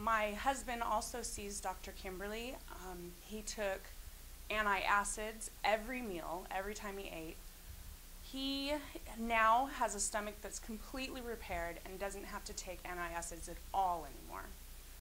My husband also sees Dr. Kimberly. He took antacids every meal, every time he ate. He now has a stomach that's completely repaired and doesn't have to take antacids at all anymore.